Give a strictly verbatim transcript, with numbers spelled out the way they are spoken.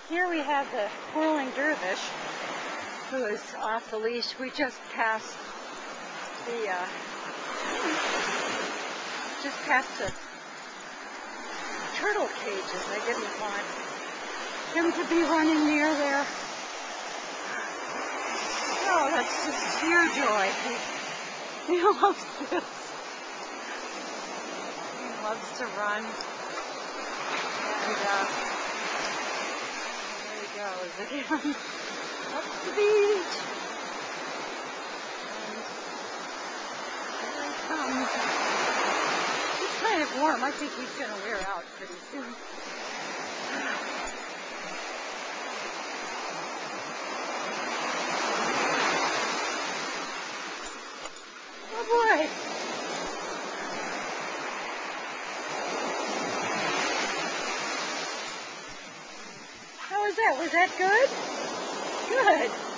Here we have the whirling dervish who is off the leash. We just passed the uh, just passed the turtle cages. I didn't want him to be running near there. Oh, that's just sheer joy. He, he loves this. He loves to run. And uh, there he goes again. Up the beach. And there he comes. It's kind of warm. I think he's going to wear out pretty soon. Oh boy. How was that? Was that good? Good.